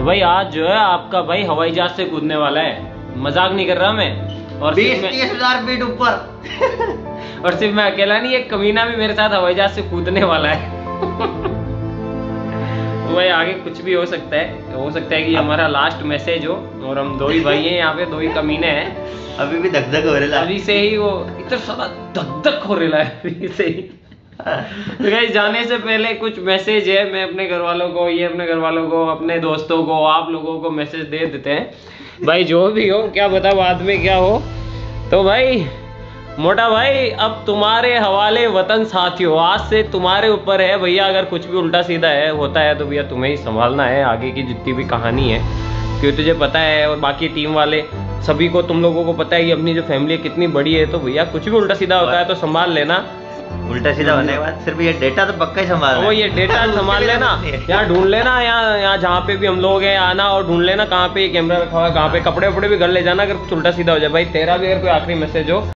भाई आज जो है आपका भाई हवाई जहाज से कूदने वाला है, मजाक नहीं कर रहा मैं। और 20-30 फीट ऊपर। और सिर्फ मैं अकेला नहीं, एक कमीना भी मेरे साथ हवाई जहाज से कूदने वाला है। तो भाई आगे कुछ भी हो सकता है कि हमारा लास्ट मैसेज हो, और हम दो ही भाई हैं यहाँ पे, दो ही कमीने हैं। अभी भी धक धक हो रहा है, अभी से ही वो इतना सारा धक धक हो रहा है अभी से ही। तो गाइस जाने से पहले कुछ मैसेज है, मैं अपने घर वालों को, ये अपने घर वालों को, अपने दोस्तों को, आप लोगों को मैसेज दे देते हैं। भाई जो भी हो, क्या पता बाद में क्या हो। तो भाई मोटा भाई अब तुम्हारे हवाले वतन साथियों, आज से तुम्हारे ऊपर है भैया, अगर कुछ भी उल्टा सीधा है होता है तो भैया तुम्हें ही संभालना है आगे की जितनी भी कहानी है, क्योंकि तुझे पता है और बाकी टीम वाले सभी को, तुम लोगों को पता है कि अपनी जो फैमिली कितनी बड़ी है। तो भैया कुछ भी उल्टा सीधा होता है तो संभाल लेना। उल्टा सीधा होने के बाद सिर्फ ये डेटा तो पक्का ही संभाल, वो ये डेटा संभाल लेना, यहाँ ढूंढ लेना, यहाँ जहाँ पे भी हम लोग हैं आना और ढूंढ लेना कहाँ पे कैमरा रखा हुआ है, कहाँ पे कपड़े वपड़े भी घर ले जाना अगर कुछ उल्टा सीधा हो जाए। भाई तेरा भी अगर कोई आखिरी मैसेज हो